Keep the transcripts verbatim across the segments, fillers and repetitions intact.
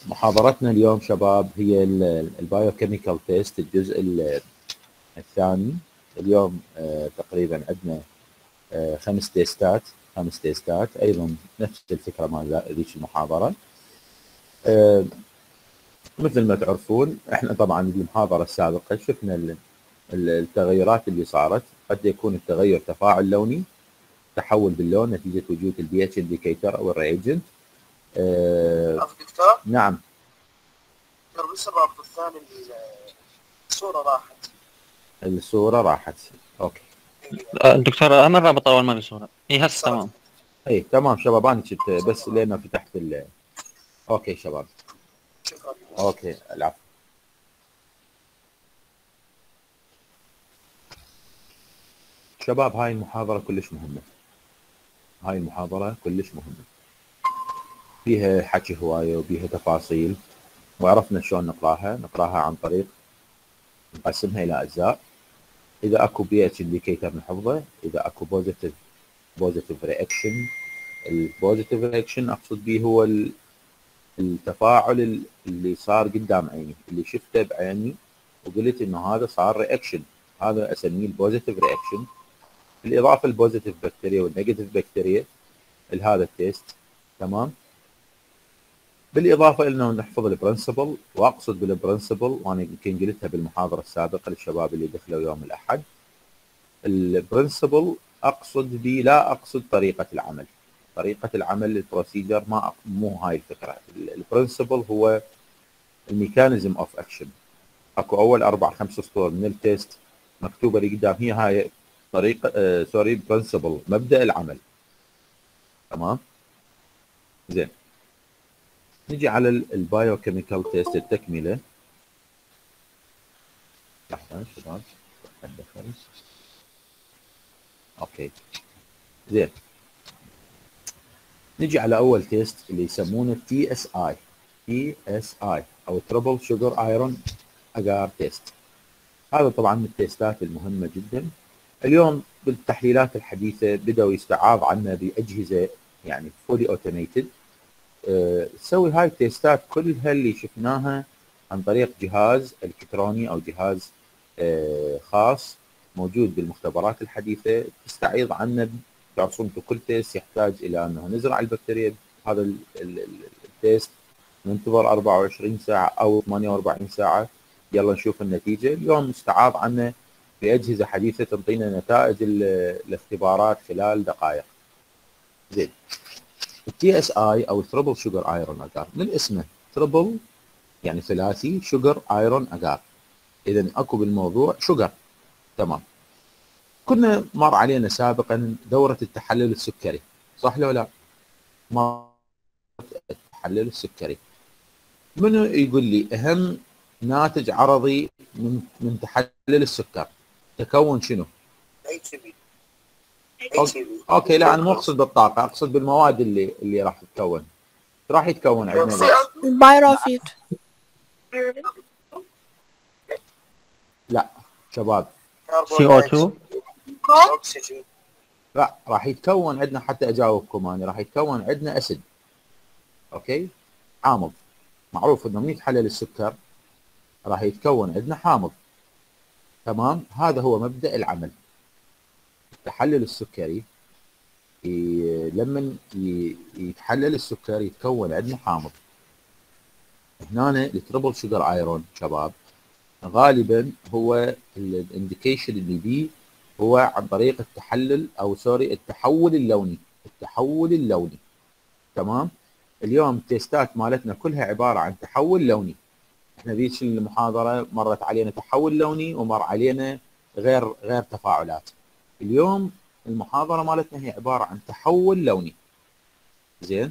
محاضرتنا اليوم شباب هي البايوكيميكال تيست الجزء الثاني. اليوم آه تقريبا عندنا آه خمس تيستات خمس تيستات ايضا نفس الفكره مال ذيك المحاضره. آه مثل ما تعرفون احنا طبعا بالمحاضره السابقه شفنا التغيرات اللي صارت. قد يكون التغير تفاعل لوني، تحول باللون نتيجه وجود البي اتش انديكيتور او الريجنت. آه دكتور؟ نعم. لسه الرابط الثاني الصوره راحت. الصوره راحت. اوكي. دكتور اهم الرابط اول ما بصوره. اي هسه تمام. اي تمام شباب، انا كنت بس لين فتحت ال اوكي شباب. شكرا. اوكي العفو. شباب هاي المحاضرة كلش مهمة. هاي المحاضرة كلش مهمة. فيها حكي هواية وبيها تفاصيل، وعرفنا شلون نقراها. نقراها عن طريق نقسمها إلى أجزاء. إذا أكو بي اتش انديكيتر نحفظه، إذا أكو بوزيتيف بوزيتيف رياكشن. البوزيتيف رياكشن أقصد به هو التفاعل اللي صار قدام عيني، اللي شفته بعيني وقلت إنه هذا صار رياكشن، هذا أسميه البوزيتيف رياكشن. بالإضافة البوزيتيف بكتيريا والنيجاتيف بكتيريا لهذا التيست. تمام. بالاضافه انه نحفظ البرنسبل، واقصد بالبرنسبل وانا يمكن قلتها بالمحاضره السابقه للشباب اللي دخلوا يوم الاحد. البرنسبل اقصد به لا اقصد طريقه العمل. طريقه العمل البروسيجر ما مو هاي الفكره. البرنسبل هو الميكانيزم اوف اكشن. اكو اول اربع خمس سطور من التيست مكتوبه لي قدام، هي هاي طريقه آه سوري برنسبل، مبدا العمل. تمام. زين، نجي على البايوكيميكال تيست التكمله. لحظه شباب ادخل. اوكي زين، نجي على اول تيست اللي يسمونه تي اس اي. تي اس اي او تربل شوجر ايرون اجار تيست. هذا طبعا من التيستات المهمه جدا. اليوم بالتحليلات الحديثه بداوا يستعاض عنه باجهزه يعني فولي اوتوميتد أه تسوي هاي التيستات كلها اللي شفناها عن طريق جهاز الكتروني او جهاز أه خاص موجود بالمختبرات الحديثه. تستعيض عنه. تعرفون كل تيست يحتاج الى انه نزرع البكتيريا هذا التيست، ننتظر أربعة وعشرين ساعه او ثمانية وأربعين ساعه، يلا نشوف النتيجه. اليوم استعاض عنه باجهزه حديثه تعطينا نتائج الاختبارات خلال دقائق. زين، التي اس اي او تربل شوجر ايرون اجار من اسمه، تربل يعني ثلاثي، شوجر ايرون اجار، اذا اكو بالموضوع شوجر. تمام. كنا مر علينا سابقا دوره التحلل السكري، صح لو لا؟ مر التحلل السكري. منو يقول لي اهم ناتج عرضي من من تحلل السكر تكون شنو؟ أوكي. اوكي لا انا مو اقصد بالطاقه، اقصد بالمواد اللي اللي راح تتكون. راح يتكون عندنا البايروفيت. لا شباب، سي او اثنين. لا راح يتكون عندنا، حتى اجاوبكم انا، راح يتكون عندنا اسيد. اوكي، حامض. معروف انه من يتحلل السكر راح يتكون عندنا حامض. تمام. هذا هو مبدا العمل. التحلل السكري لما يتحلل السكر يتكون عندنا حامض. هنا التربل شوجر ايرون شباب غالبا هو الانديكيشن اللي بيه هو عن طريق التحلل او سوري التحول اللوني. التحول اللوني. تمام. اليوم التيستات مالتنا كلها عباره عن تحول لوني. احنا ذيك المحاضره مرت علينا تحول لوني ومر علينا غير غير تفاعلات. اليوم المحاضره مالتنا هي عباره عن تحول لوني. زين،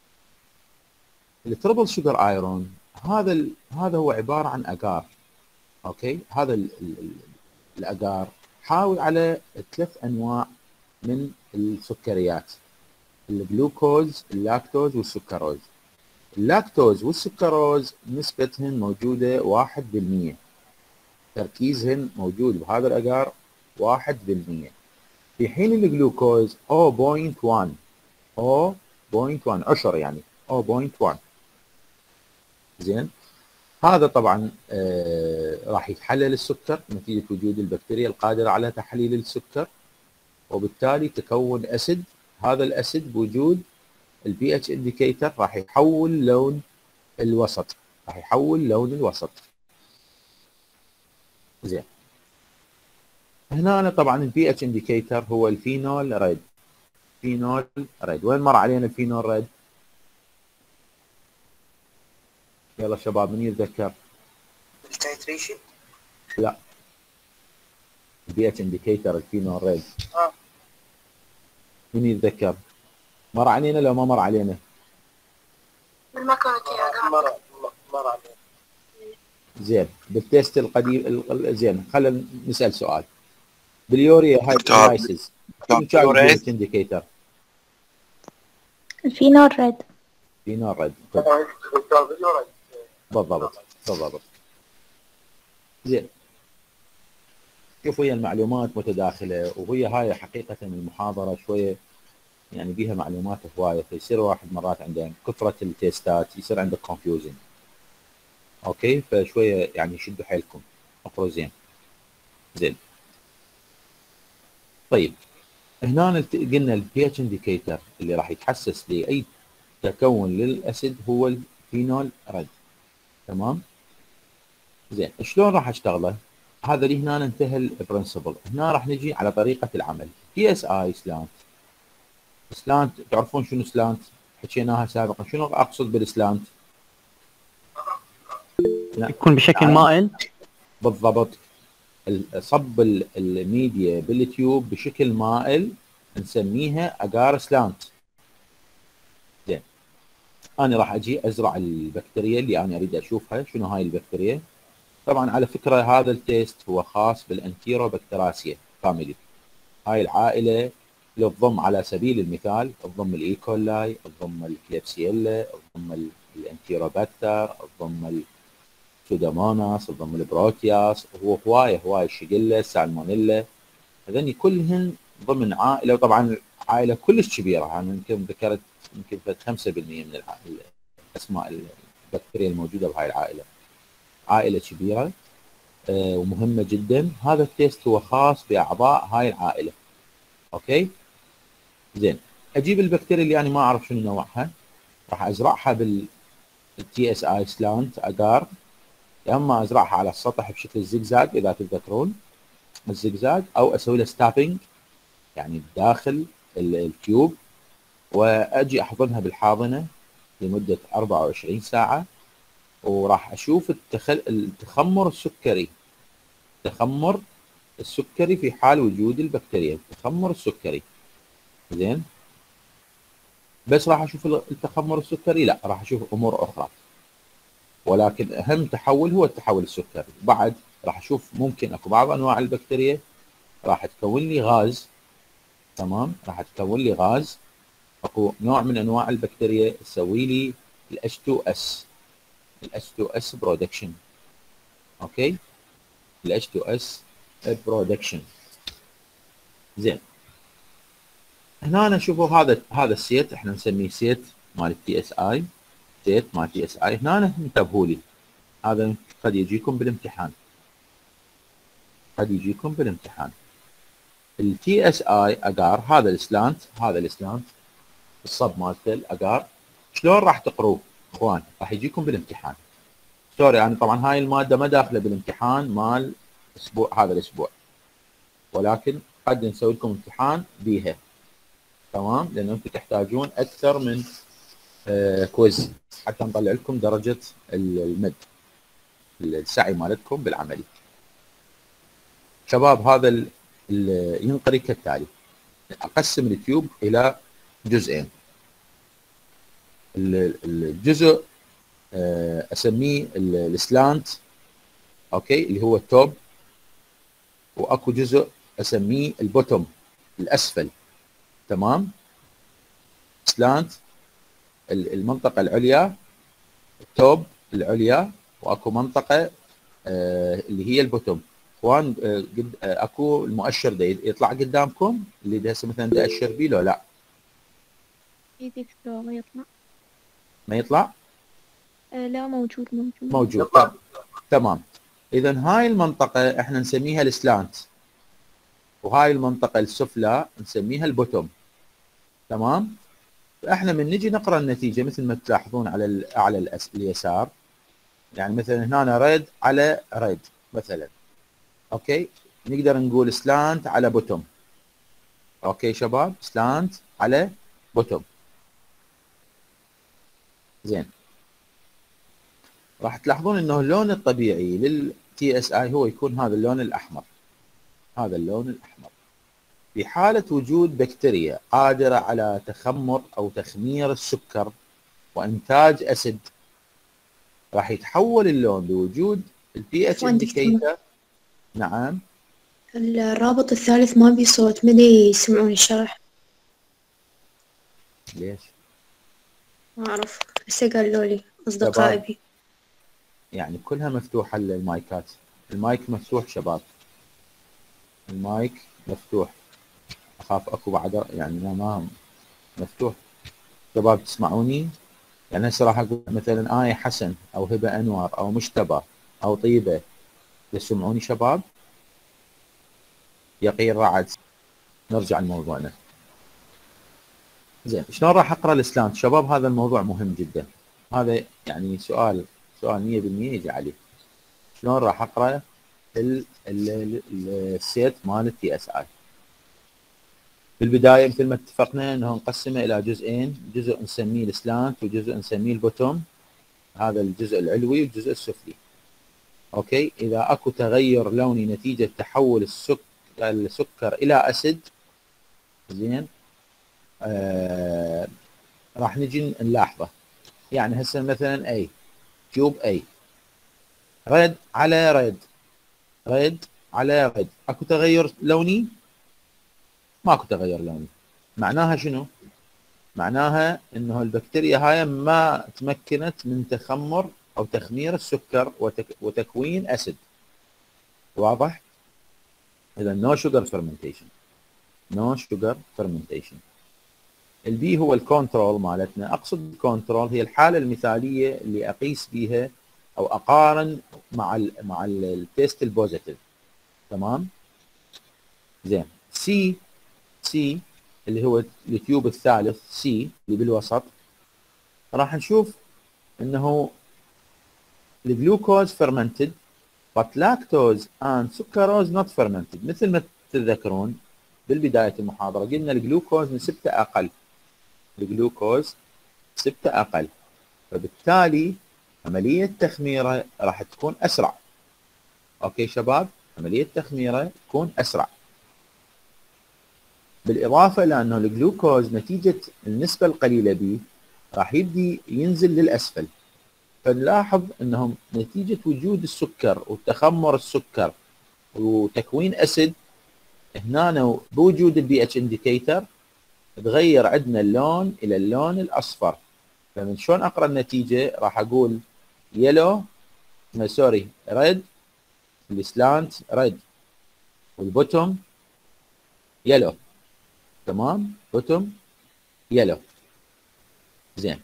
التربل شوجر ايرون هذا ال... هذا هو عباره عن اجار. اوكي، هذا ال... ال... الاجار حاوي على ثلاث انواع من السكريات: الجلوكوز، اللاكتوز، والسكروز. اللاكتوز والسكروز نسبتهن موجوده واحد بالمئة، تركيزهن موجود بهذا الاجار واحد بالمئة، في حين الجلوكوز صفر فاصلة واحد صفر فاصلة واحد عشر يعني صفر فاصلة واحد. زين. هذا طبعا آه راح يتحلل السكر نتيجه وجود البكتيريا القادره على تحليل السكر، وبالتالي تكون اسيد. هذا الاسيد بوجود البي اتش انديكيتر راح يحول لون الوسط، راح يحول لون الوسط. زين. هنا أنا طبعا البي اتش انديكيتر هو الفينول ريد. فينول ريد، وين مر علينا الفينول ريد؟ يلا شباب من يتذكر؟ التايتريشن. لا، البي اتش انديكيتر الفينول ريد. اه من يتذكر؟ مر علينا لو ما مر علينا؟ بالمكنة مر مر عليه. زين. بالتيست القديم ال- زين خلينا نسال سؤال. باليوريا هايدرولايسيس شنو كان البي اتش انديكيتر؟ الفينول ريد. فينول ريد. بالضبط بالضبط. زين. شوفوا هي المعلومات متداخله، وهي هاي حقيقه المحاضره شويه يعني بيها معلومات هوايه، فيصير واحد مرات عنده كثره التيستات يصير عنده كونفيوجن. اوكي، فشويه يعني شدوا حيلكم اقروا زين. زين. طيب هنا قلنا البي اتش انديكيتر اللي راح يتحسس لاي تكون للاسيد هو الفينول ريد. تمام. زين، شلون راح اشتغله؟ هذا اللي هنا انتهى البرنسبل. هنا راح نجي على طريقه العمل. بي اس اي سلانت. سلانت تعرفون شنو سلانت؟ حكيناها سابقا. شنو اقصد بالسلانت؟ يكون بشكل مائل. بالضبط. صب الميديا بالتيوب بشكل مائل نسميها اجار سلانت. زين. انا راح اجي ازرع البكتيريا اللي انا اريد اشوفها. شنو هاي البكتيريا؟ طبعا على فكره هذا التيست هو خاص بالانتيروبكتيراسيا فاميلي. هاي العائله اللي تضم على سبيل المثال تضم الايكولاي، تضم الكليبسيلا، تضم الانتيروباكتر، تضم السودوموناس، تضم البروتياس، هو هوايه هوايه الشيجيلا، سالمونيلا، هذني كلهن ضمن عائله. وطبعا عائله كلش كبيره، انا يعني يمكن ذكرت يمكن خمسة بالمئة من الاسماء البكتيريا الموجوده بهاي العائله. عائله كبيره آه ومهمه جدا. هذا التيست هو خاص باعضاء هاي العائله. اوكي. زين. اجيب البكتيريا اللي انا ما اعرف شنو نوعها، راح ازرعها بالتي اس اي سلانت اجار. يا اما ازرعها على السطح بشكل الزجزاج اذا تتذكرون الزجزاج، او اسوي له ستابنج يعني داخل التيوب، واجي احضنها بالحاضنه لمده أربعة وعشرين ساعه، وراح اشوف التخل... التخمر السكري. التخمر السكري في حال وجود البكتيريا، التخمر السكري. زين. بس راح اشوف التخمر السكري؟ لا، راح اشوف امور اخرى، ولكن اهم تحول هو التحول السكري. بعد راح اشوف ممكن اكو بعض انواع البكتيريا راح تكون لي غاز. تمام. راح تكون لي غاز. اكو نوع من انواع البكتيريا تسوي لي ال إتش تو إس، ال إتش تو إس برودكشن. اوكي، ال إتش تو إس برودكشن. زين. هنا أنا شوفوا هذا هذا السيت احنا نسميه سيت مال التي اس اي. سيت مال تي اس اي. هنا انتبهوا لي، هذا قد يجيكم بالامتحان، قد يجيكم بالامتحان. التي اس اي اجار هذا السلانت، هذا السلانت الصب مالته الاجار. شلون راح تقروه اخوان؟ راح يجيكم بالامتحان. سوري انا يعني طبعا هاي الماده ما داخله بالامتحان مال اسبوع هذا الاسبوع، ولكن قد نسوي لكم امتحان بيها. تمام. لان انتم تحتاجون اكثر من آه كويز حتى نطلع لكم درجه المد السعي مالتكم بالعملي. شباب هذا ينقري كالتالي. اقسم التيوب الى جزئين. الجزء اسميه السلانت، اوكي، اللي هو التوب، واكو جزء اسميه البوتوم الاسفل. تمام. سلانت المنطقه العليا، التوب العليا، واكو منطقه آه اللي هي البوتوم. اخوان آه قد آه اكو المؤشر ده يطلع قدامكم اللي ده هسه مثلا ده اشر بيه لو لا؟ اي دكتور ما يطلع. ما يطلع؟ آه لا موجود موجود موجود. طب تمام. اذا هاي المنطقه احنا نسميها السلانت، وهاي المنطقه السفلى نسميها البوتوم. تمام. فاحنا من نجي نقرا النتيجه مثل ما تلاحظون على الاعلى الأس... اليسار، يعني مثلا هنا ريد على ريد مثلا. اوكي، نقدر نقول سلانت على بوتوم. اوكي شباب، سلانت على بوتوم. زين، راح تلاحظون انه اللون الطبيعي للتي اس اي هو يكون هذا اللون الاحمر، هذا اللون الاحمر. في حالة وجود بكتيريا قادرة على تخمر او تخمير السكر وانتاج اسيد، راح يتحول اللون بوجود البي اتش عفواً دكتور. انديكيتر. نعم. الرابط الثالث ما بي صوت، ما ادري يسمعون الشرح. ليش؟ ما اعرف، هسه قالوا لي اصدقائي شباب بي. يعني كلها مفتوحة المايكات، المايك مفتوح شباب، المايك مفتوح. اخاف اكو بعد يعني ما مفتوح. شباب تسمعوني؟ يعني هسه راح اقول مثلا آية حسن او هبة انور او مجتبى او طيبة، تسمعوني شباب؟ يقين رعد. نرجع لموضوعنا. زين، شلون راح اقرا السلانت شباب؟ هذا الموضوع مهم جدا، هذا يعني سؤال سؤال مية بالمية يجي عليه. شلون راح اقرا السيت مال التي اس اي؟ في البدايه مثل ما اتفقنا انه نقسمه الى جزئين، جزء نسميه السلانت وجزء نسميه البوتوم، هذا الجزء العلوي والجزء السفلي. اوكي، اذا اكو تغير لوني نتيجه تحول السك... السكر الى اسيد، زين، آه... راح نجي نلاحظه. يعني هسه مثلا اي تيوب اي ريد على ريد، ريد على ريد، اكو تغير لوني؟ ماكو تغير لوني. معناها شنو؟ معناها انه البكتيريا هاي ما تمكنت من تخمر او تخمير السكر وتك... وتكوين اسيد. واضح؟ اذا نو شوجر فيرمنتيشن، نو شوجر فيرمنتيشن. البي هو الكنترول مالتنا. اقصد الكنترول هي الحاله المثاليه اللي اقيس بيها او اقارن مع ال مع التيست البوزيتيف. تمام. زين، سي سي اللي هو التيوب الثالث سي اللي بالوسط، راح نشوف انه الجلوكوز fermented but lactose and sucrose not fermented. مثل ما تتذكرون بالبدايه المحاضره قلنا الجلوكوز نسبته اقل، الجلوكوز نسبته اقل، فبالتالي عمليه تخميره راح تكون اسرع. اوكي شباب، عمليه تخميره تكون اسرع. بالاضافه الى انه الجلوكوز نتيجه النسبه القليله به راح يبدي ينزل للاسفل، فنلاحظ انهم نتيجه وجود السكر وتخمر السكر وتكوين اسيد هنا بوجود البي اتش انديكيتر تغير عندنا اللون الى اللون الاصفر. فمن شلون اقرا النتيجه؟ راح اقول يلو سوري ريد، السلانت ريد والبوتوم يلو. تمام، بوتوم يلو. زين،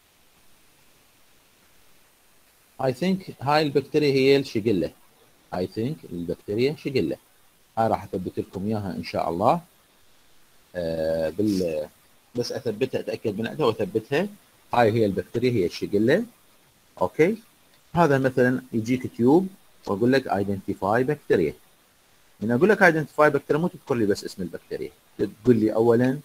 اي ثينك هاي البكتيريا هي الشيجيلا. اي ثينك البكتيريا شيجيلا. هاي راح اثبت لكم اياها ان شاء الله. آه بال بس اثبتها، اتاكد منها واثبتها. هاي هي البكتيريا، هي الشيجيلا. اوكي، هذا مثلا يجيك تيوب واقول لك ايدنتيفاي بكتيريا. من اقول لك ايدنتيفاي بكتيريا مو تذكر لي بس اسم البكتيريا، تقول لي اولا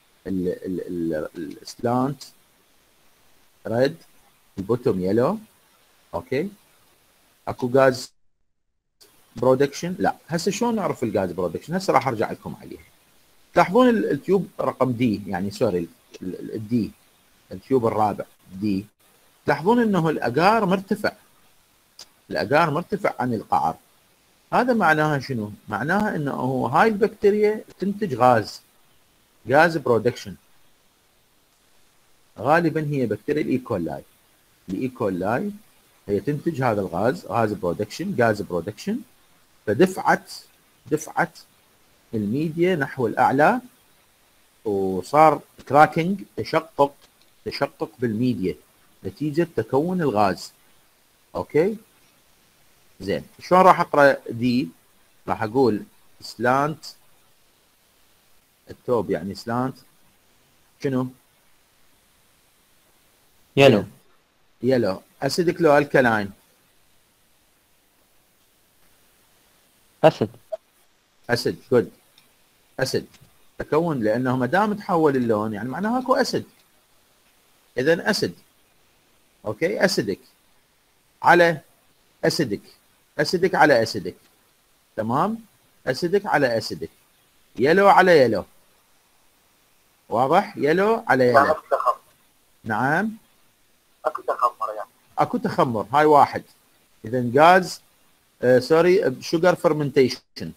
السلانت ريد، البوتوم يلو. اوكي، اكو غاز برودكشن؟ لا. هسه شلون نعرف الغاز برودكشن؟ هسه راح ارجع لكم عليه. تلاحظون التيوب رقم دي، يعني سوري الدي، التيوب الرابع دي، تلاحظون انه الاجار مرتفع، الاجار مرتفع عن القعر. هذا معناها شنو؟ معناها انه هاي البكتيريا تنتج غاز، غاز برودكشن. غالبا هي بكتيريا الايكولاي، الايكولاي هي تنتج هذا الغاز، غاز برودكشن، غاز برودكشن. فدفعت دفعت الميديا نحو الاعلى وصار كراكنج، تشقق تشقق بالميديا. نتيجة تكون الغاز. اوكي زين، شلون راح اقرا دي؟ راح اقول سلانت التوب، يعني سلانت شنو؟ يلو. زين. يلو اسيدك لو الكلاين؟ اسد. اسيد. جود. اسيد تكون، لانه ما دام تحول اللون يعني معناها اكو اسيد، اذا اسيد. اوكي اسيدك على اسيدك، اسيدك على اسيدك، تمام؟ اسيدك على اسيدك، يلو على يلو، واضح؟ يلو على يعني يلو. اكو تخمر. نعم اكو تخمر يعني. اكو تخمر، هاي واحد. اذا غاز آه سوري شوجر فرمنتيشن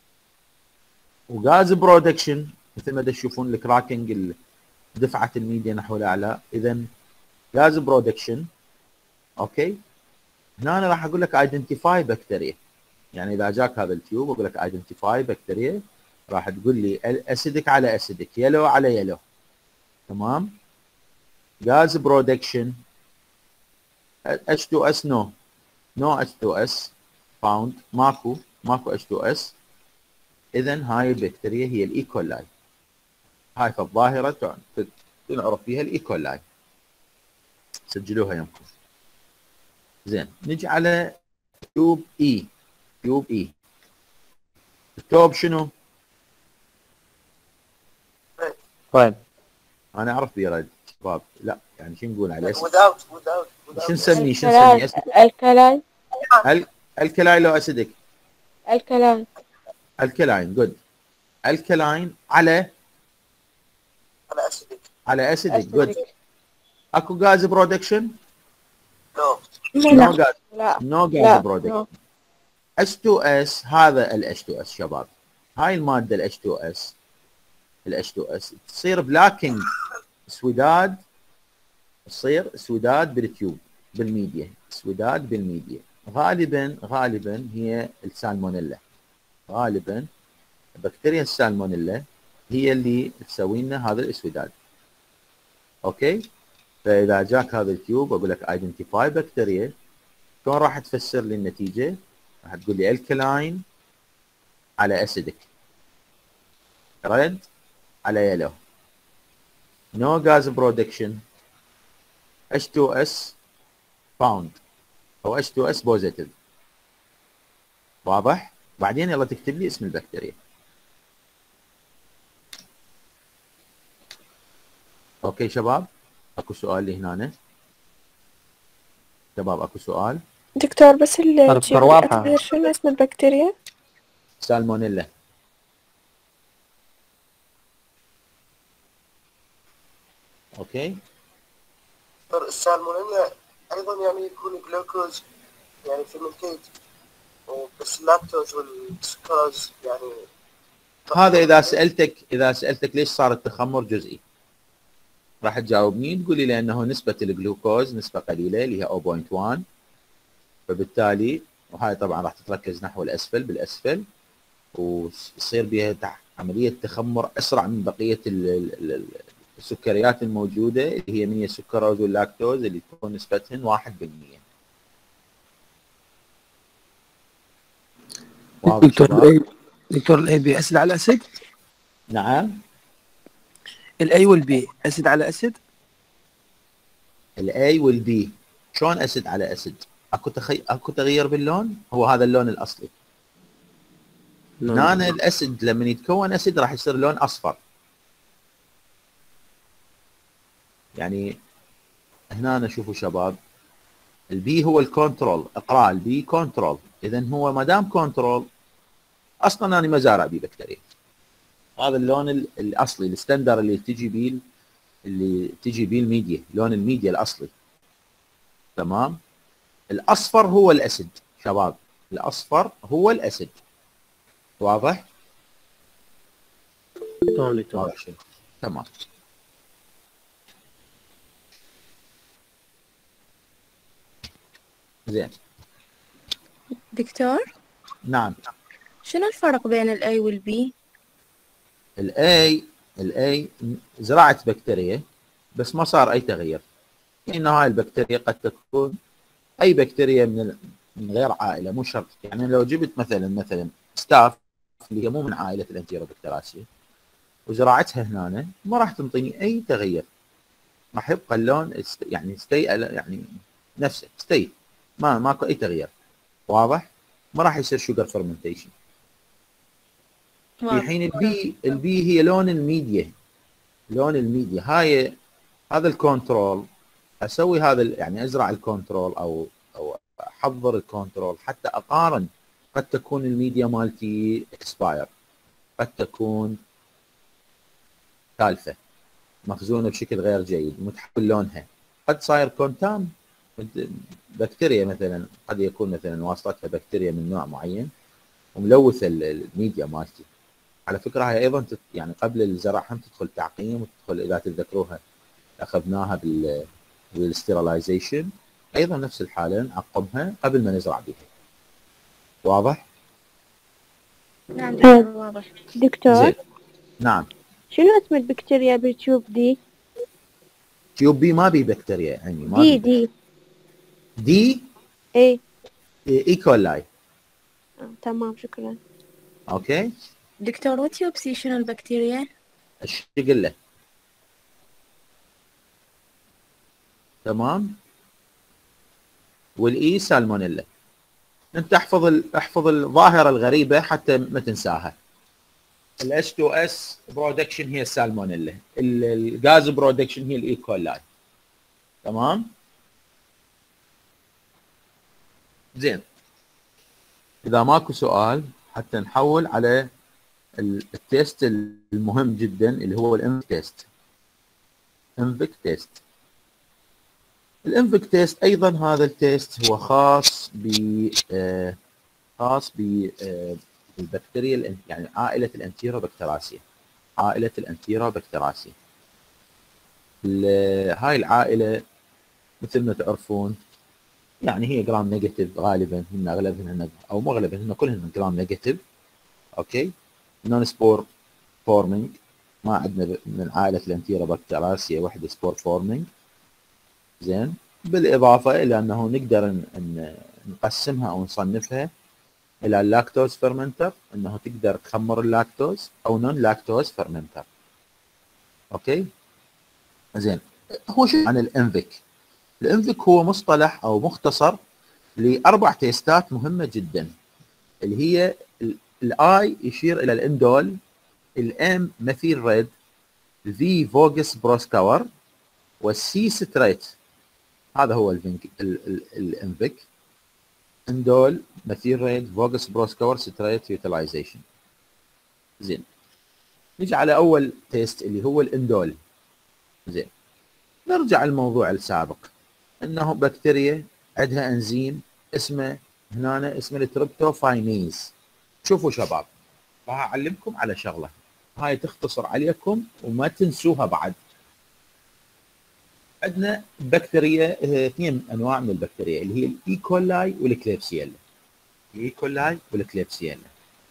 وغاز برودكشن، مثل ما تشوفون الكراكنج دفعه الميديا نحو الاعلى. اذا غاز برودكشن. اوكي هنا أنا راح اقول لك ايدنتيفاي بكتيريا، يعني اذا جاك هذا التيوب اقول لك ايدنتيفاي بكتيريا، راح تقول لي اسيدك على اسيدك، يلو على يلو، تمام؟ غاز برودكشن اتش تو اس نو، نو اتش تو اس فاوند، ماكو ماكو اتش تو اس. اذا هاي البكتيريا هي الايكولاي، هاي في الظاهره تنعرف فيها الايكولاي، سجلوها يمكن. زين نجي على تيوب اي. تيوب اي التوب شنو؟ طيب. انا اعرف بيرد شباب، لا يعني شو نقول عليه؟ without without without شو نسميه؟ شو نسميه؟ الكلاين. ال الكلاين لو اسيدك؟ الكلاين. الكلاين. جود. الكلاين على على اسيدك. على اسيدك. جود. اكو غاز برودكشن؟ نو. نو غاز، لا نو لا غاز برودكشن. نو. اتش تو اس هذا ال اتش تو اس شباب، هاي الماده ال اتش تو اس، ال اتش تو اس تصير بلاكينج، سوداد، تصير سوداد بالتيوب بالميديا، سوداد بالميديا. غالبا غالبا هي السالمونيلا، غالبا بكتيريا السالمونيلا هي اللي تسوي لنا هذا الاسوداد. اوكي فاذا جاك هذا التيوب اقول لك ايدنتيفاي بكتيريا، شلون راح تفسر لي النتيجه؟ راح تقول لي الكلاين على اسيدك، ريد على يلو، نو غاز برودكشن، اتش تو اس فاوند او اتش تو اس بوزيتيف. واضح؟ بعدين يلا تكتب لي اسم البكتيريا. اوكي شباب اكو سؤال لي هنا؟ شباب اكو سؤال؟ دكتور بس اللي دكتور واضحة. أكبر شنو اسم البكتيريا؟ سالمونيلا. اوكي السالمونيلا ايضا يعني يكون جلوكوز يعني فيرمنتيت، بس اللاكتوز والسكروز يعني. هذا اذا سالتك اذا سالتك ليش صار التخمر جزئي راح تجاوبني تقول لي لانه نسبه الجلوكوز نسبه قليله اللي هي صفر فاصلة واحد، فبالتالي وهاي طبعا راح تتركز نحو الاسفل بالاسفل ويصير بها عمليه تخمر اسرع من بقيه السكريات الموجوده اللي هي من السكروز واللاكتوز اللي تكون نسبتهن واحد بالمئة. دكتور الاي دكتور الاي بي اسيد على اسيد؟ نعم الاي والبي اسيد على اسيد؟ الاي والبي شلون اسيد على اسيد؟ اكو تخي... اكو تغيير باللون؟ هو هذا اللون الاصلي. هنا الاسيد لما يتكون اسيد راح يصير لون اصفر. يعني هنا شوفوا شباب البي هو الكنترول، اقرا البي كنترول، اذا هو ما دام كنترول اصلا انا ما زارع بيه بكتيريا. هذا اللون الاصلي الستاندر اللي تجي بيه اللي تجي بيه الميديا، لون الميديا الاصلي. تمام؟ الاصفر هو الاسيد شباب، الاصفر هو الاسيد. واضح؟ تمام تمام. زين دكتور نعم. شنو الفرق بين الاي والبي؟ الاي الاي زراعه بكتيريا بس ما صار اي تغيير. في النهايه البكتيريا قد تكون اي بكتيريا من من غير عائله، مو شرط. يعني لو جبت مثلا مثلا ستاف اللي هي مو من عائله الانتيروبكتراسيا وزراعتها هنا، ما راح تنطيني اي تغير، راح يبقى اللون يعني ستي يعني نفسه ستي، ما ماكو اي تغيير. واضح؟ ما راح يصير شوجر فرمنتيشن. في حين البي البي هي لون الميديا، لون الميديا هاي هذا الكنترول. اسوي هذا يعني ازرع الكنترول او او احضر الكنترول حتى اقارن. قد تكون الميديا مالتي اكسباير، قد تكون تالفه مخزونه بشكل غير جيد، متحول لونها، قد صاير كونتام بكتيريا مثلا، قد يكون مثلا واصلتها بكتيريا من نوع معين وملوثه الميديا مالتي. على فكره هي ايضا تت يعني قبل الزرع هم تدخل تعقيم، وتدخل اذا تتذكروها اخذناها بال بالاستيرلايزيشن، ايضا نفس الحاله نعقمها قبل ما نزرع بها. واضح؟ نعم دكتور واضح. دكتور زين. نعم. شنو اسم البكتيريا بالتيوب دي؟ تيوب بي ما بي بكتيريا يعني ما دي بي. دي دي ايه ايكولاي. آه، تمام شكرا. اوكي. دكتور وتيوبسي شنو البكتيريا؟ الشقله. تمام. والاي سالمونيلا. انت احفظ ال... احفظ الظاهره الغريبه حتى ما تنساها. الاتش تو اس برودكشن هي السالمونيلا، الغاز برودكشن هي الايكولاي. تمام. زين. اذا ماكو سؤال حتى نحول على التيست المهم جدا اللي هو الانفك تيست. انفك تيست. الانفك تيست ايضا هذا التيست هو خاص ب آه خاص ب آه البكتيريا يعني عائله الانتيروبكتراسيا. عائله الانتيروبكتراسيا. هاي العائله مثل ما تعرفون يعني هي جرام نيجاتيف غالبا، هن اغلبهن او مو اغلبهن هن كلهن جرام نيجاتيف. اوكي. نون سبور فورمينج، ما عندنا من عائله الانتيروبكتراسيا وحده سبور فورمينج. زين. بالاضافه الى انه نقدر ان نقسمها او نصنفها الى اللاكتوز فيرمنتر، انه تقدر تخمر اللاكتوز، او نون لاكتوز فيرمنتر. اوكي. زين. هو شو عن الانفك؟ الانفك هو مصطلح او مختصر لاربع تيستات مهمه جدا، اللي هي الاي يشير الى الاندول، الام مثيل ريد، الفي فوجس بروسكاور، والسي ستريت. هذا هو الانفك. اندول مثيل ريد فوجس بروسكاور ستريت يوتيلايزيشن. زين. نجي على اول تيست اللي هو الاندول. زين. نرجع الموضوع السابق، انه بكتيريا عندها انزيم اسمه هنا اسمه التريبتوفاينيز. شوفوا شباب، راح اعلمكم على شغله هاي تختصر عليكم وما تنسوها بعد. عندنا بكتيريا اثنين انواع من البكتيريا اللي هي الايكولاي والكليبسيلا. الايكولاي والكليبسيلا.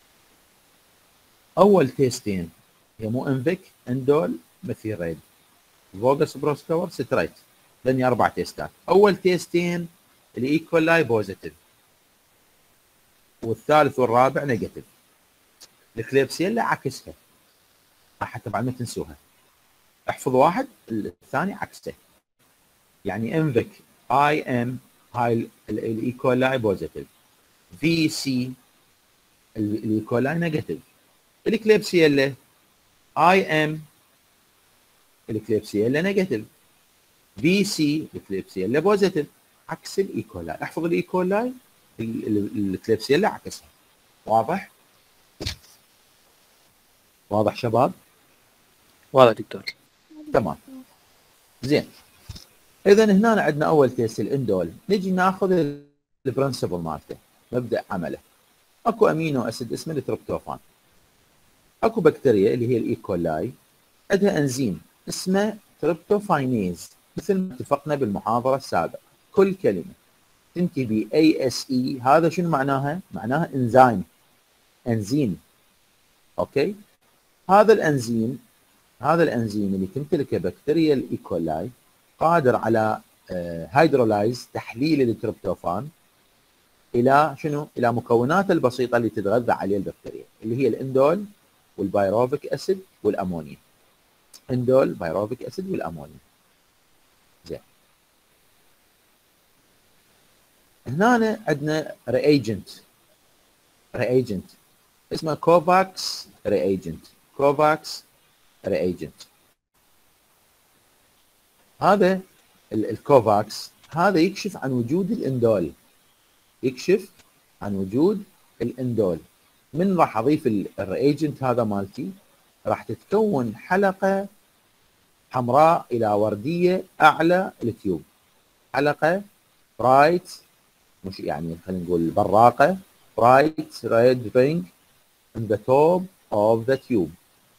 اول تيستين هي مو انفك، اندول، مثيل ريد، فوجس بروسكاور، ستريت. لاني اربع تيستات. اول تيستين الايكولاي بوزيتيف، والثالث والرابع نيجاتيف. الكليبسيلا عكسها، حتى بعد ما تنسوها. احفظ واحد الثاني عكسه. يعني انفك اي ام هاي الايكولاي بوزيتيف، في سي الايكولاي نيجاتيف. الكليبسيلا اي ام الكليبسيلا نيجاتيف، في سي الكليبسيلا بوزيتيف. عكس الايكولاي. احفظ الايكولاي الكليبسيلا عكسها. واضح؟ واضح شباب؟ واضح دكتور. تمام. زين. اذا هنا عندنا اول تيست الاندول. نجي ناخذ البرنسبل مالته، مبدا عمله. اكو امينو اسيد اسمه التريبتوفان. اكو بكتيريا اللي هي الايكولاي عندها انزيم اسمه تريبتوفاينيز، مثل ما اتفقنا بالمحاضره السابقه. كل كلمه تنتهي ب اي اس اي هذا شنو معناها؟ معناها انزيم. انزيم. اوكي. هذا الانزيم هذا الانزيم اللي تمتلكه بكتيريا الايكولاي قادر على هيدرولايز تحليل التريبتوفان الى شنو؟ الى مكونات البسيطه اللي تتغذى عليه البكتيريا اللي هي الاندول والبيروفيك اسيد والامونيا. اندول بيروفيك اسيد والامونيا. زين. هنا عندنا رياجنت رياجنت اسمه كوفاكس رياجنت كوفاكس رياجنت. هذا الكوفاكس هذا يكشف عن وجود الاندول يكشف عن وجود الاندول. من راح اضيف الرياجنت هذا مالتي راح تتكون حلقه حمراء الى ورديه اعلى التيوب. حلقه برايت مش يعني خلينا نقول براقه برايت ريد رينج in the top of the tube.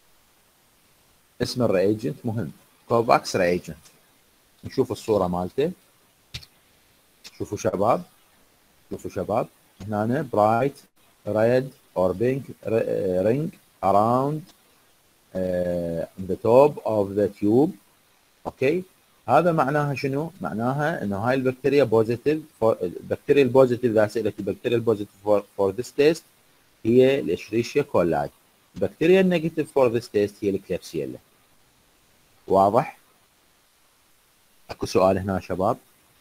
اسم الرياجنت مهم كوفاكس رياجنت. نشوف الصوره مالته. شوفوا شباب شوفوا شباب هنا برايت ريد or pink ring around uh, the top of the tube. اوكي. هذا معناها شنو؟ معناها انه هاي البكتيريا بوزيتيف البكتيريا البوزيتيف ذا اسئله البكتيريا البوزيتيف فور فور ذيس تيست هي الاشريشيا كولاي. البكتيريا النيجاتيف فور ذيس تيست هي الكليبسيلا. واضح؟ اكو سؤال هنا يا شباب؟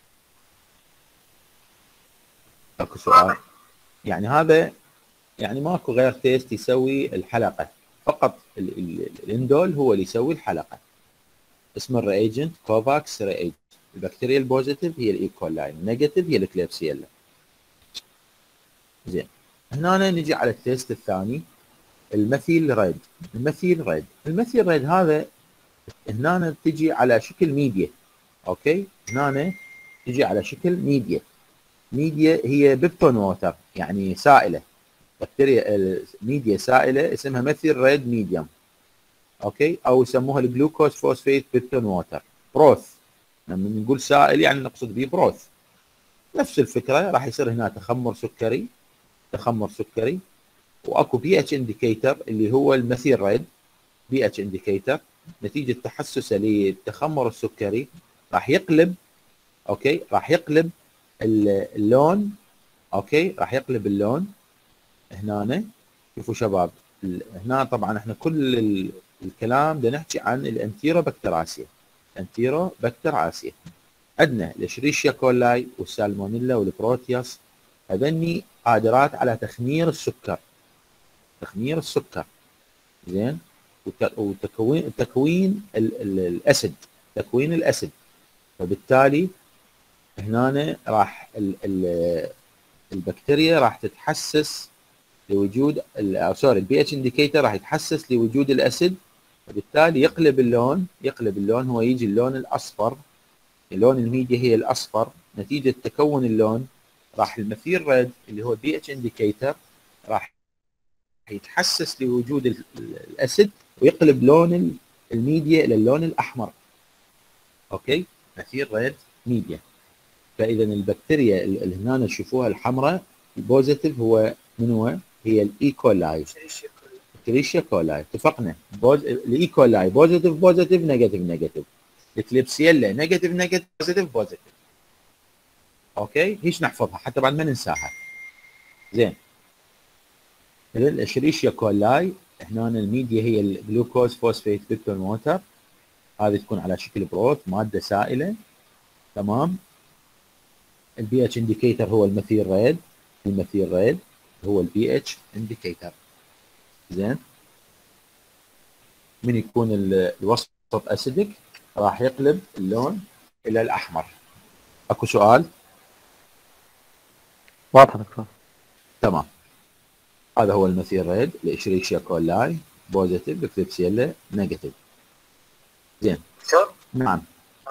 اكو سؤال؟ يعني هذا يعني ماكو غير تيست يسوي الحلقه، فقط الاندول هو اللي يسوي الحلقه. اسم الرياجنت كوفاكس رياجنت. البكتيريا البوزيتيف هي الايكولاي، النيجاتيف هي الكليبسيلا. زين. هنا نجي على التيست الثاني الميثيل ريد. الميثيل ريد الميثيل ريد هذا هنا تجي على شكل ميديا. اوكي. هنا تجي على شكل ميديا. ميديا هي بيبتون ووتر يعني سائله. بكتيريا ميديا سائله اسمها ميثيل ريد ميديوم. اوكي. او يسموها الجلوكوز فوسفيت بيبتون ووتر بروث. لما نقول سائل يعني نقصد به بروث. نفس الفكره راح يصير هنا تخمر سكري تخمر سكري واكو بي اتش انديكيتر اللي هو الميثيل ريد بي اتش انديكيتر. نتيجه تحسسه للتخمر السكري راح يقلب اوكي راح يقلب اللون. اوكي. راح يقلب اللون هنا. شوفوا شباب هنا طبعا احنا كل الكلام بدنا نحكي عن الانتيروبكتراسيا. انتيروبكتراسيا عندنا الاشريشيا كولاي والسالمونيلا والبروتياس. هذني قادرات على تخمير السكر تخمير السكر. زين. وتكوين تكوين الاسيد تكوين الاسيد. فبالتالي هنا راح البكتيريا راح تتحسس لوجود سوري البي اتش انديكيتر راح يتحسس لوجود الاسيد. وبالتالي يقلب اللون يقلب اللون هو يجي اللون الاصفر. اللون الميديا هي الاصفر. نتيجه تكون اللون راح الميثيل ريد اللي هو البي اتش انديكيتر راح يتحسس لوجود الاسيد ويقلب لون الميديا الى اللون الاحمر. اوكي. ميثيل ريد ميديا. فاذا البكتيريا اللي هنا تشوفوها الحمراء البوزيتيف هو من هو؟ هي الايكولاي الكليشيا كولاي. اتفقنا. بوز... الايكولاي بوزيتيف بوزيتيف نيجاتيف نيجاتيف. الكليبسيلا نيجاتيف نيجاتيف بوزيتيف بوزيتيف. اوكي. هيش نحفظها حتى بعد ما ننساها. زين. اذا الاشريشيا كولاي هنا الميديا هي الجلوكوز فوسفيت بيبتون ووتر. هذه تكون على شكل بروث ماده سائله. تمام. البي اتش انديكيتر هو الميثيل ريد. الميثيل ريد هو البي اتش انديكيتر. زين. من يكون الوسط اسيدك راح يقلب اللون الى الاحمر. اكو سؤال؟ واضح دكتور. تمام. هذا هو الميثيل ريد الاشريشيا كولاي بوزيتيف الكليبسيلا نيجاتيف. زين. دكتور نعم.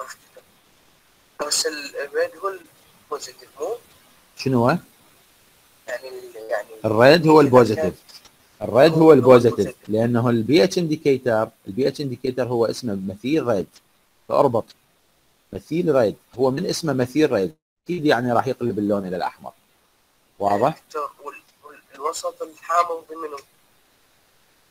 بس الريد هو البوزيتيف مو؟ شنو هو؟ يعني ال- يعني الريد هو البوزيتيف. الريد هو هو البوزيتيف البوزيتيف. لانه البي اتش انديكيتر البي اتش انديكيتر هو اسمه ميثيل ريد. فاربط ميثيل ريد هو من اسمه ميثيل ريد اكيد يعني راح يقلب اللون الى الاحمر. واضح؟ دكتور وال- وال- الوسط الحامض منه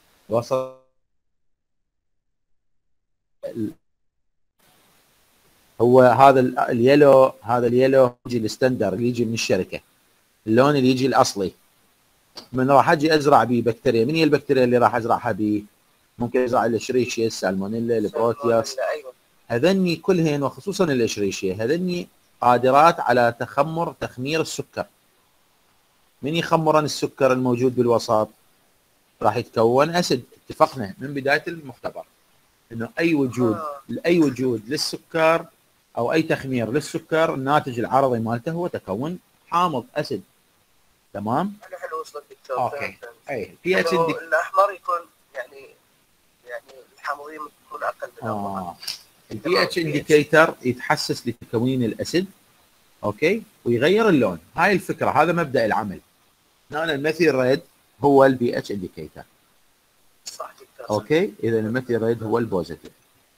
وسط هو هذا ال- اليلو، هذا اليلو يجي الستاندر اللي يجي من الشركه، اللون اللي يجي الاصلي. من راح اجي ازرع بيه بكتيريا، من هي البكتيريا اللي راح ازرعها بيه؟ ممكن ازرع الاشريشيا، السالمونيلا، البروتياس. ايوه هذني كلهن وخصوصا الاشريشيا هذني قادرات على تخمر تخمير السكر. من يخمرن السكر الموجود بالوسط؟ راح يتكون اسيد. اتفقنا من بدايه المختبر انه اي وجود آه. اي وجود للسكر او اي تخمير للسكر الناتج العرضي مالته هو تكون حامض اسيد. تمام؟ حلو حلو وصلت دكتور. اوكي. فهمت فهمت. اي بي اتش إنه عندك. الاحمر يكون يعني يعني الحامضيه تكون اقل من الأحمر. اه البي اتش انديكيتر يتحسس لتكوين الاسيد، اوكي، ويغير اللون. هاي الفكره، هذا مبدا العمل. هنا الميثيل ريد هو البي اتش انديكيتر. صح دكتور. صح. اوكي، اذا الميثيل ريد هو البوزيتيف.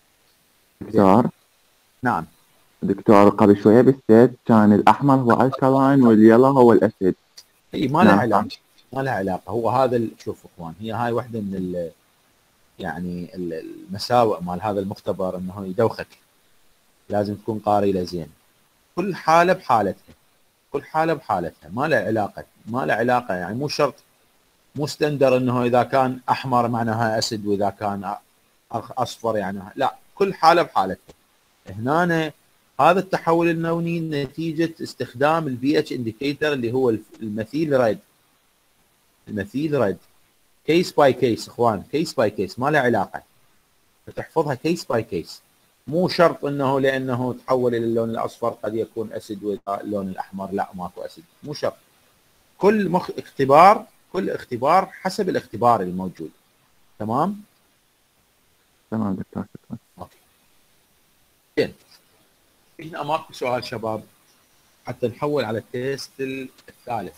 دكتور نعم. دكتور قبل شوية بالست كان الأحمر هو الكلاين واليلا هو الأسيد. اي ما لها نعم. علاقه، ما لها علاقه. هو هذا ال- شوف اخوان، هي هاي واحده من ال يعني ال- المساوئ مال هذا المختبر، انه يدوخك. لازم تكون قاري له زين. كل حاله بحالتها، كل حاله بحالتها، ما لها علاقه، ما لها علاقه. يعني مو شرط، مو ستندر انه اذا كان احمر معناها اسيد واذا كان أخ- اصفر يعني لا، كل حاله بحالتها. هنا هذا التحول اللوني نتيجه استخدام البي اتش انديكيتر اللي هو الف- الميثيل ريد. الميثيل ريد كيس باي كيس اخوان، كيس باي كيس، ما له علاقه. فتحفظها كيس باي كيس. مو شرط انه لانه تحول الى اللون الاصفر قد يكون اسيد واذا اللون الاحمر لا ماكو اسيد، مو شرط. كل مخ اختبار، كل اختبار حسب الاختبار الموجود. تمام؟ تمام دكتور شكرا. اوكي. زين. هنا ماكو سؤال شباب حتى نحول على التيست الثالث.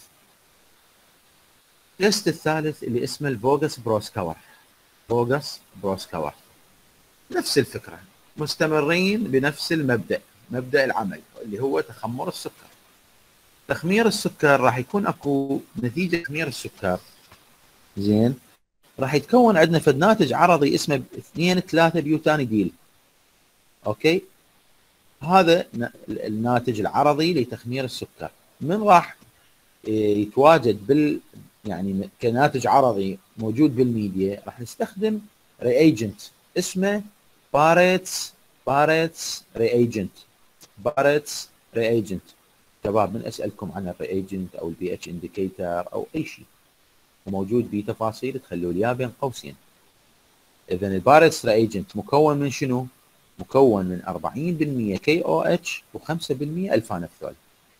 التيست الثالث اللي اسمه الفوغس بروسكور. فوغس بروسكور. نفس الفكره، مستمرين بنفس المبدا، مبدا العمل اللي هو تخمر السكر. تخمير السكر راح يكون اكو نتيجه تخمير السكر. زين. راح يتكون عندنا فد ناتج عرضي اسمه اثنين ثلاثة بيوتانيديل. اوكي. هذا ن- الناتج العرضي لتخمير السكر. من راح إيه، يتواجد بال يعني كناتج عرضي موجود بالميديا، راح نستخدم رياجنت اسمه باريتس باريتس رياجنت. باريتس رياجنت. شباب من اسالكم عن الرياجنت او البي اتش انديكيتر او اي شيء وموجود به تفاصيل تخلوا لي اياه بين قوسين. اذا الباريتس رياجنت مكون من شنو؟ مكون من أربعين بالمئة كي او اتش و5% الفانكثول.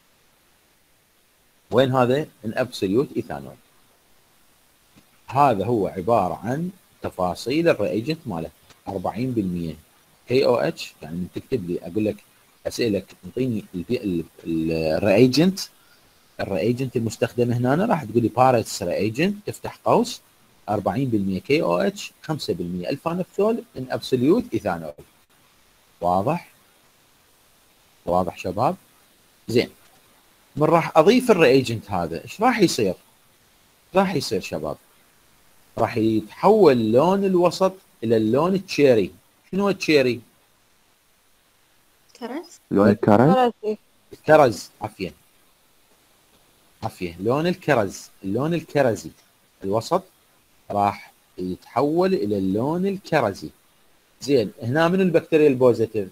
وين هذا؟ ان ابسوليوت ايثانول. هذا هو عباره عن تفاصيل الرياجنت ماله. أربعين بالمئة كي او اتش، يعني تكتب لي اقول لك اسالك انطيني الرياجنت الرياجنت المستخدم هنا، راح تقول لي باريتس رياجنت تفتح قوس أربعين بالمئة كي او اتش خمسة بالمئة الفانكثول ان ابسوليوت ايثانول. واضح؟ واضح شباب؟ زين. من راح اضيف الرياجنت هذا ايش راح يصير؟ راح يصير شباب راح يتحول لون الوسط الى اللون التشيري. شنو التشيري؟ كرز. لون الكرز. كرزي. الكرز. عفيا عفيا لون الكرز، اللون الكرزي. الوسط راح يتحول الى اللون الكرزي. زين. هنا من البكتيريا البوزيتيف؟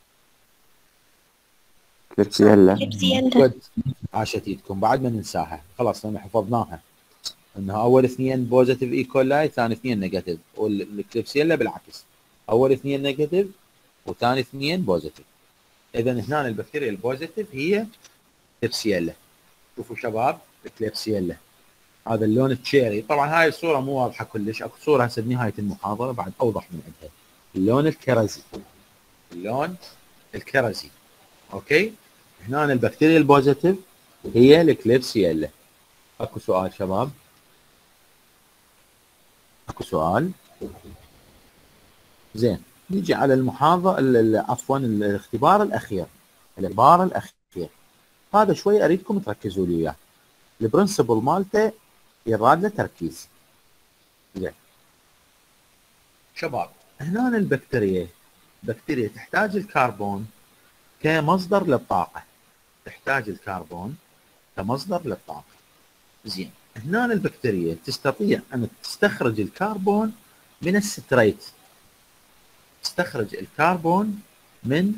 كليبسيلا. كليبسيلا. جود. عاشت ايدكم بعد ما ننساها، خلاص لما حفظناها انه اول اثنين بوزيتيف ايكولاي، ثاني اثنين نيجاتيف، والكليبسيلا بالعكس، اول اثنين نيجاتيف وثاني اثنين بوزيتيف. اذا هنا البكتيريا البوزيتيف هي كليبسيلا. شوفوا شباب الكليبسيلا هذا اللون التشيري. طبعا هاي الصوره مو واضحه كلش، اكو صوره هسه بنهايه المحاضره بعد اوضح من عندها. اللون الكرزي، اللون الكرزي. اوكي. هنا البكتيريا البوزيتيف هي الكليبسيلا. اكو سؤال شباب؟ اكو سؤال؟ زين. نيجي على المحاضره ال- ال- عفوا الاختبار الاخير. الاختبار الاخير هذا شوي اريدكم تركزوا لي وياه. البرنسبل مالته يراد له تركيز. زين شباب، هنا البكتيريا بكتيريا تحتاج الكربون كمصدر للطاقه، تحتاج الكربون كمصدر للطاقه. زين، هنا البكتيريا تستطيع ان تستخرج الكربون من الستريت، تستخرج الكربون من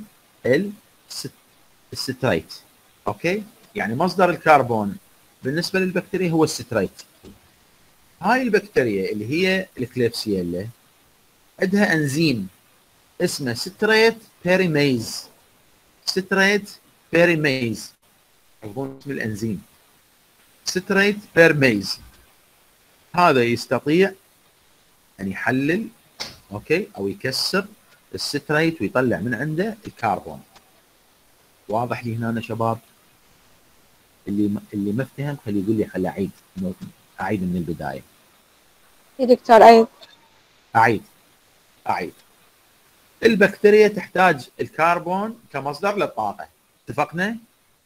الستريت. اوكي، يعني مصدر الكربون بالنسبه للبكتيريا هو الستريت. هاي البكتيريا اللي هي الكليبسيلا عندها انزيم اسمه ستريت بيريميز. ستريت بيريميز، يعرفون اسم الانزيم ستريت بيرميز. هذا يستطيع ان يحلل اوكي او يكسر الستريت ويطلع من عنده الكربون. واضح لي هنا يا شباب؟ اللي اللي ما فهم خليه يقول لي، خلي اعيد اعيد من البدايه. يا دكتور أيوة. اعيد اعيد البكتيريا تحتاج الكربون كمصدر للطاقه، اتفقنا؟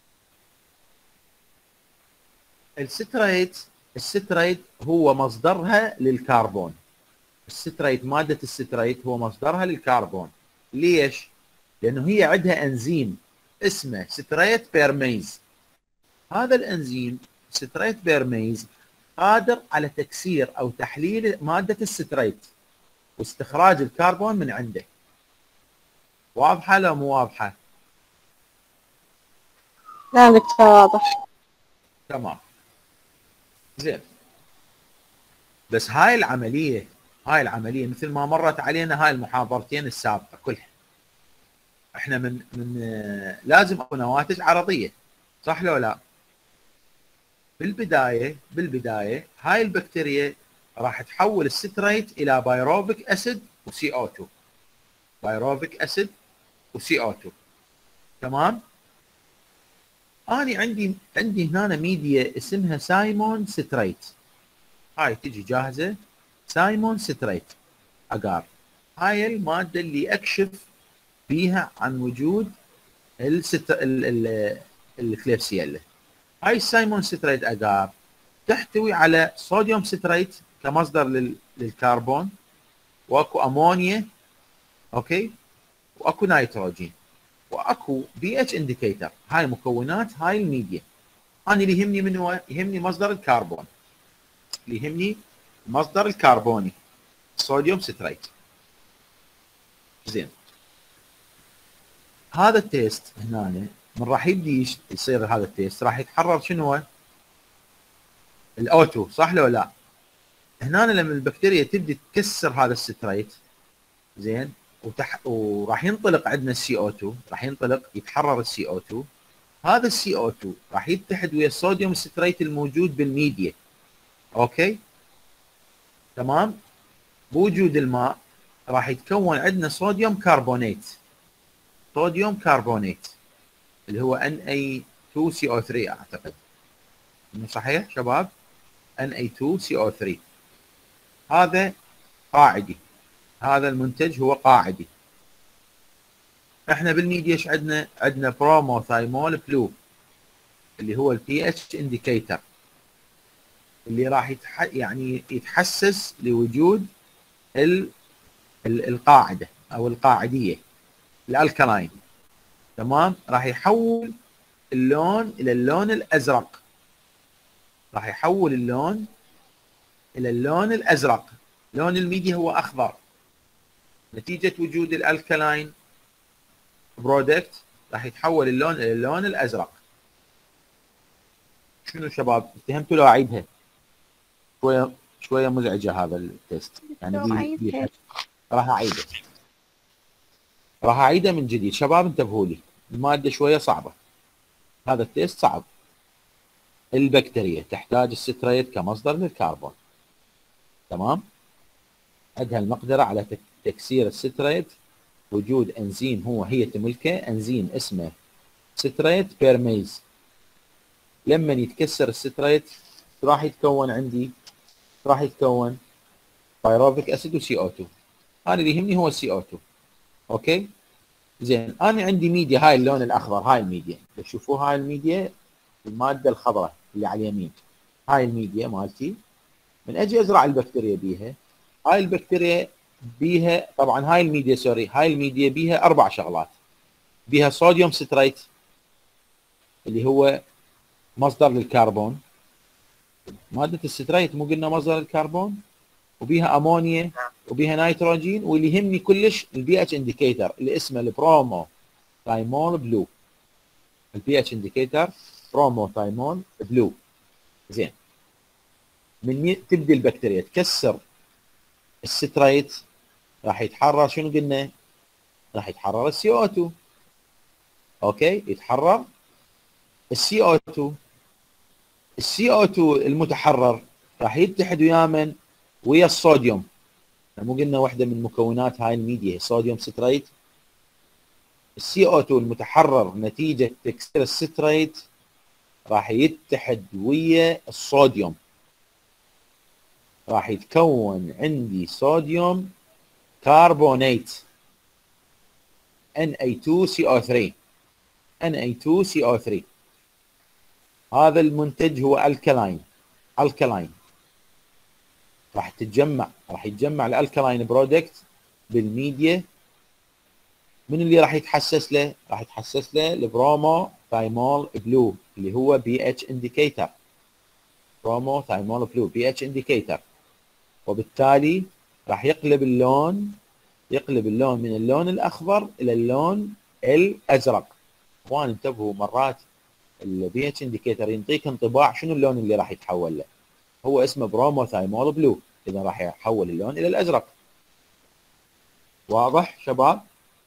الستريت الستريت هو مصدرها للكربون. الستريت ماده الستريت هو مصدرها للكربون. ليش؟ لانه هي عندها انزيم اسمه ستريت بيرميز. هذا الانزيم ستريت بيرميز قادر على تكسير او تحليل ماده الستريت واستخراج الكربون من عنده. واضحه لو مو واضحه؟ لا دكتور واضح. تمام. زين، بس هاي العمليه هاي العمليه مثل ما مرت علينا هاي المحاضرتين السابقه كلها، احنا من من لازم اكو نواتج عرضيه، صح لو لا؟ بالبدايه بالبدايه هاي البكتيريا راح تحول الستريت الى بايروفيك اسيد وسي او اثنين. بايروفيك اسيد وسي او اثنين. تمام؟ اني عندي عندي هنا ميديا اسمها سايمون ستريت. هاي تجي جاهزه، سايمون ستريت اجار. هاي الماده اللي اكشف بيها عن وجود الست الكليبسيلا. هاي السايمون ستريت اجار تحتوي على صوديوم ستريت كمصدر لل... للكربون، واكو امونيا، اوكي، واكو نيتروجين، واكو بي اتش انديكيتر. هاي مكونات هاي الميديا. انا اللي يهمني من هو؟ يهمني مصدر الكربون، اللي يهمني مصدر الكربوني صوديوم ستريت. زين، هذا التيست هنا من راح يبدي يصير هذا التيست راح يتحرر شنو هو؟ الاوتو، صح لو لا؟ هنا لما البكتيريا تبدي تكسر هذا الستريت، زين، وتح... وراح ينطلق عندنا السي او اثنين، راح ينطلق يتحرر السي او اثنين. هذا السي او اثنين راح يتحد ويا الصوديوم ستريت الموجود بالميديا. اوكي؟ تمام؟ بوجود الماء راح يتكون عندنا صوديوم كربونات. صوديوم كربونات اللي هو ان اي اثنين سي او ثلاثة اعتقد. مو صحيح شباب؟ ان اي اثنين سي او ثلاثة. هذا قاعدي، هذا المنتج هو قاعدي. احنا بالميديا ايش عندنا؟ عندنا برومو ثايمول بلو اللي هو البي اتش انديكيتر، اللي راح يتح... يعني يتحسس لوجود ال... ال... القاعده او القاعديه الالكلاين. تمام؟ راح يحول اللون الى اللون الازرق. راح يحول اللون الى اللون الازرق. لون الميديا هو اخضر نتيجه وجود الالكلاين برودكت. راح يتحول اللون الى اللون الازرق. شنو شباب؟ فهمتوا لو اعيدها؟ شويه شويه مزعجه هذا التست يعني. بي بي راح اعيده راح اعيده من جديد. شباب انتبهوا لي، الماده شويه صعبه، هذا التست صعب. البكتيريا تحتاج الستريت كمصدر للكربون. تمام؟ عندها المقدره على تكسير الستريت. وجود انزيم هو هي تملكه، انزيم اسمه ستريت بيرميز. لما يتكسر الستريت راح يتكون عندي راح يتكون بايروفيك اسيد وسي او اثنين. انا اللي يهمني هو السي او اثنين. اوكي؟ زين، انا عندي ميديا هاي اللون الاخضر. هاي الميديا تشوفوا، هاي الميديا الماده الخضراء اللي على اليمين. هاي الميديا مالتي. من اجي ازرع البكتيريا بيها، هاي البكتيريا بيها طبعا هاي الميديا سوري هاي الميديا بيها اربع شغلات. بيها صوديوم ستريت اللي هو مصدر للكربون، مادة الستريت مو قلنا مصدر للكربون، وبيها امونيا وبيها نيتروجين، واللي يهمني كلش البي اتش انديكيتر اللي اسمه البرومو ثايمول بلو. البي اتش انديكيتر برومو ثايمول بلو. زين، من تبدي البكتيريا تكسر الستريت راح يتحرر شنو قلنا؟ راح يتحرر السي او اثنين. اوكي، يتحرر السي او اثنين. السي او اثنين المتحرر راح يتحد ويا من؟ ويا الصوديوم. مو قلنا واحده من مكونات هاي الميديا صوديوم ستريت؟ السي او اثنين المتحرر نتيجه تكسير الستريت راح يتحد ويا الصوديوم، راح يتكون عندي صوديوم كربونات إن إيه تو سي أو ثري. إن إيه تو سي أو ثري هذا المنتج هو الكلاين. الكلاين راح تتجمع راح يتجمع الالكلاين برودكت بالميديا. من اللي راح يتحسس له؟ راح يتحسس له البرومو ثايمول بلو اللي هو بي اتش انديكيتر. برومو ثايمول بلو بي اتش انديكيتر، وبالتالي راح يقلب اللون يقلب اللون من اللون الاخضر الى اللون الازرق. اخوان انتبهوا، مرات البي اتش انديكيتر ينطيك انطباع شنو اللون اللي راح يتحول له. هو اسمه برومو ثايمول بلو، اذا راح يحول اللون الى الازرق. واضح شباب؟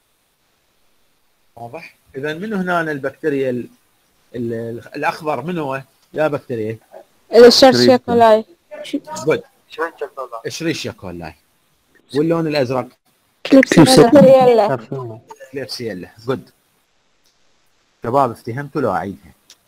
واضح؟ اذا من هنا البكتيريا ال ال الاخضر من هو يا بكتيريا؟ الشرشيا كولاي. جود، اشريشيا كولاي. واللون الازرق؟ كليبسيلا. كليبسيلا. جود شباب، افتهمتوا لو اعيدها؟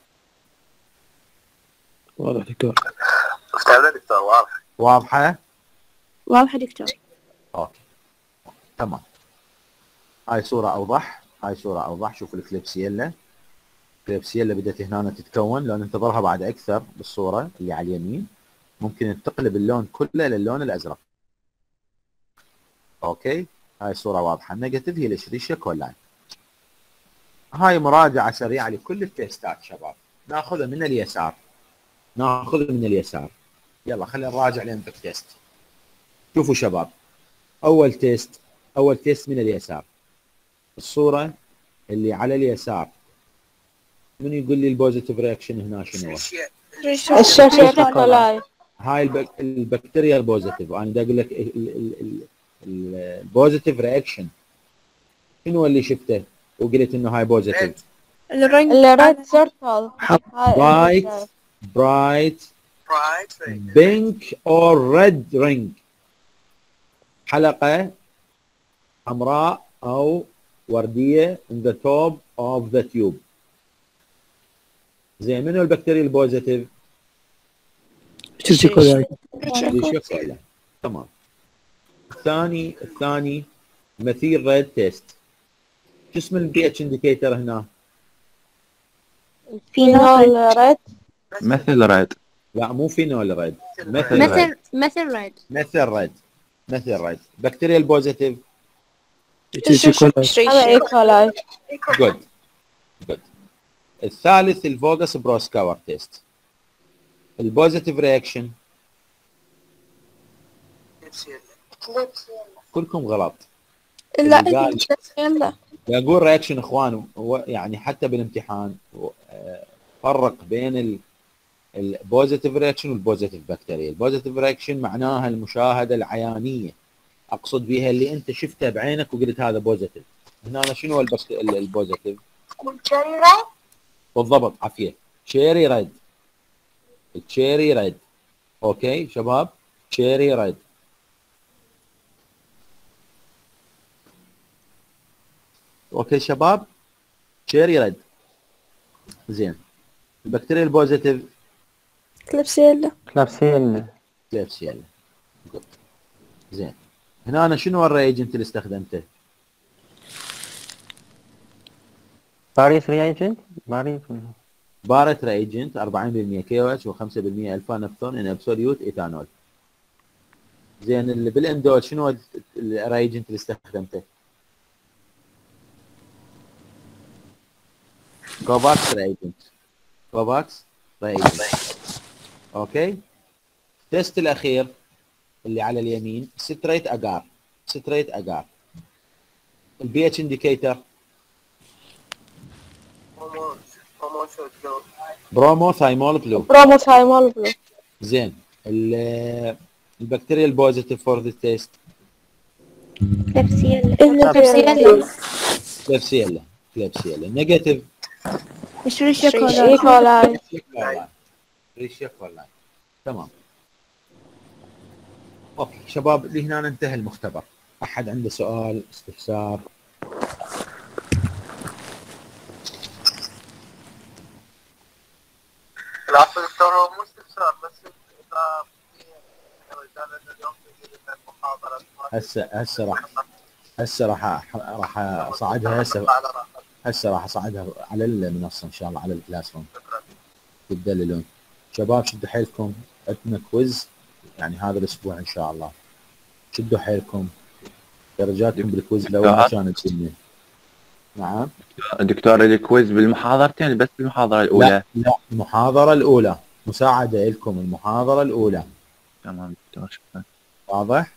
واضح دكتور. افتهمنا دكتور. واضح. واضحه؟ واضحة دكتور. اوكي تمام. هاي صوره اوضح، هاي صوره اوضح. شوف الكليبسيلا. الكليبسيلا بدات هنا تتكون، لو ننتظرها بعد اكثر بالصوره اللي على اليمين ممكن تقلب اللون كله للون الازرق. اوكي، هاي الصوره واضحه. النيجاتيف هي الاشريشيا كولاي. هاي مراجعه سريعه لكل التيستات شباب، ناخذها من اليسار. ناخذها من اليسار. يلا خلينا نراجع الانفك تيست. شوفوا شباب، اول تيست اول تيست من اليسار. الصوره اللي على اليسار، من يقول لي البوزيتيف رياكشن هنا شنو هو؟ الشرشيا كولاي. هاي البك... البكتيريا البوزيتيف. وانا دا اقول لك البوزيتيف رياكشن شنو اللي شفته وقلت انه هاي بوزيتيف؟ الرنج الريد سيركل. برايت برايت بينك اور ريد رينج، حلقه حمراء او ورديه in the top of the tube. زين، منو البكتيريا البوزيتيف؟ شرشيا كولاي. شكرا. تمام. الثاني الثاني مثيل ريد تيست. شو اسم البي اتش انديكيتر هنا؟ فينول ريد. مثل ريد. لا مو فينول ريد، مثل مثل ريد. مثل ريد. مثل ريد مثل ريد. بكتيريا البوزيتيف؟ شرشيا كولاي. هذا ايكولاي. جود جود. الثالث الفوغس بروسكاور تيست. البوزيتيف رياكشن كلكم غلط. لا اللي قال- يلا يقول رياكشن اخوان، هو يعني حتى بالامتحان فرق بين البوزيتيف رياكشن والبوزيتيف بكتيريا. البوزيتيف رياكشن معناها المشاهده العيانيه، اقصد بها اللي انت شفته بعينك وقلت هذا بوزيتيف. هنا أنا شنو البكت... البوزيتيف؟ بالضبط، عافيه. شيري ريد. التشيري ريد. اوكي شباب، تشيري ريد. اوكي شباب، تشيري ريد. زين، البكتيريا البوزيتيف؟ كليبسيلا. كلابسيلا. كليبسيلا. زين، هنا أنا شنو الريجنت اللي استخدمته؟ باريس رياجنت. باريس. بارت ريجنت أربعين بالمئة كي او اتش و5% الفا نفثون ان ابسوليوت ايثانول. زين، اللي بالاندول شنو الريجنت اللي استخدمته؟ كوفاكس ريجنت. كوفاكس ريجنت. اوكي. التست الاخير اللي على اليمين ستريت اجار. ستريت اجار. البي اتش انديكيتر هومو هومو شوت برومو ثايمول بلو. برومو ثايمول بلو. زين. ال- البكتيريا البوزيتيف فور ذا تيست كلبسيلا كلبسيلا. كليبسيلا. كليبسيلا. نيجاتيف إشريشيا إيكولاي. كولاي ريشيا كولاي. تمام. اوكي شباب، لهنا انتهى المختبر. احد عنده سؤال استفسار؟ العفو دكتور، هو مو استفسار بس اذا كان اليوم في المحاضره هسه هسه راح هسه راح راح اصعدها هسه على راسك. هسه راح اصعدها على المنصه ان شاء الله، على الكلاس روم تدللون. شباب شدوا حيلكم، عندنا كويز يعني هذا الاسبوع ان شاء الله. شدوا حيلكم، درجاتكم بالكويز الاول ما كانت جميله. نعم. دكتور الكويز بالمحاضرتين بس بالمحاضرة الأولى؟ لا لا، المحاضره الاولى مساعده لكم، المحاضره الاولى. تمام دكتور شكرا. واضح؟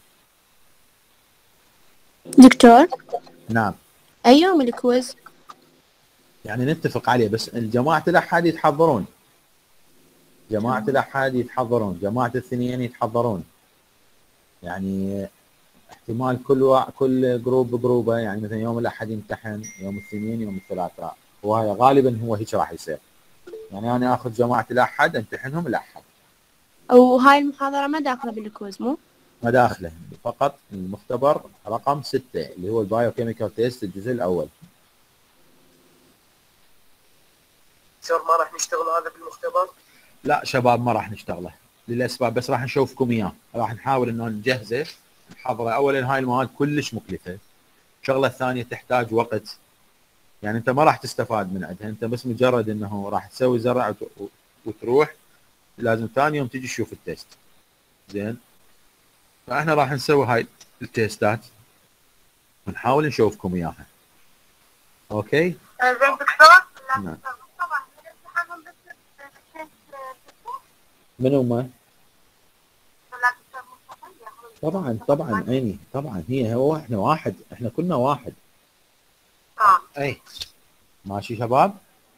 دكتور نعم. أي يوم الكويز؟ يعني نتفق عليه، بس الجماعة الأحد يتحضرون، جماعة الأحد يتحضرون، جماعة الاثنين يتحضرون. يعني احتمال كل وا... كل جروب جروبه، يعني مثلا يوم الأحد يمتحن، يوم الاثنين، يوم الثلاثاء، وهذا غالبا هو هيك راح يصير. يعني أنا آخذ جماعة الأحد امتحنهم الأحد. أو هاي المحاضرة ما داخلة بالكويز مو؟ ما داخله، فقط المختبر رقم ستة اللي هو البايو كيميكال تيست الجزء الأول. دكتور ما راح نشتغل هذا بالمختبر؟ لا شباب ما راح نشتغله للاسباب، بس راح نشوفكم اياه، راح نحاول انه نجهزه نحضره. اولا هاي المواد كلش مكلفه، الشغله الثانيه تحتاج وقت، يعني انت ما راح تستفاد من عندها، انت بس مجرد انه راح تسوي زرع وت- وتروح، لازم ثاني يوم تجي تشوف التيست. زين، فاحنا راح نسوي هاي التيستات ونحاول نشوفكم اياها. اوكي. زين دكتور. نعم. من هم؟ طبعا طبعا عيني، طبعا هي هو احنا واحد، احنا كلنا واحد. اه اي ماشي شباب.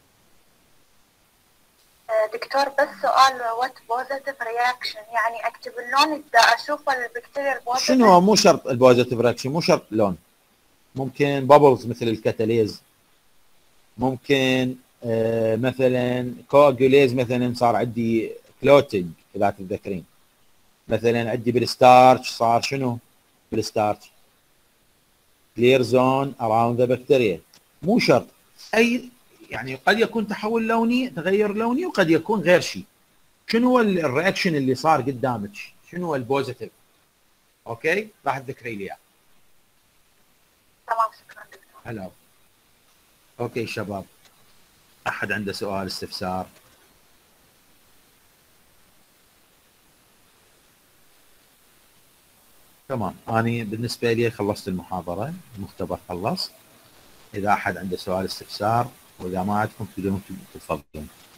دكتور بس سؤال، وات بوزيتيف رياكشن يعني اكتب اللون اذا اشوف البكتيريا البوزيتيف؟ شنو هو؟ مو شرط البوزيتيف رياكشن، مو شرط لون، ممكن بابلز مثل الكاتاليز، ممكن آه مثلا كواجوليز، مثلا صار عندي كلوتنج اذا تتذكرين، مثلا عندي بالستارش صار شنو بالستارش؟ كلير زون اراوند ذا بكتيريا. مو شرط، اي يعني قد يكون تحول لوني، تغير لوني، وقد يكون غير شيء. شنو هو الرياكشن اللي صار قدامك؟ شنو هو البوزيتيف؟ اوكي راح تذكري لي اياه. تمام شكرا دكتور. هلا. اوكي شباب، احد عنده سؤال استفسار؟ تمام، اني بالنسبه لي خلصت المحاضره، المختبر خلص. اذا احد عنده سؤال استفسار، واذا ما عندكم تقدرون تتفضلون.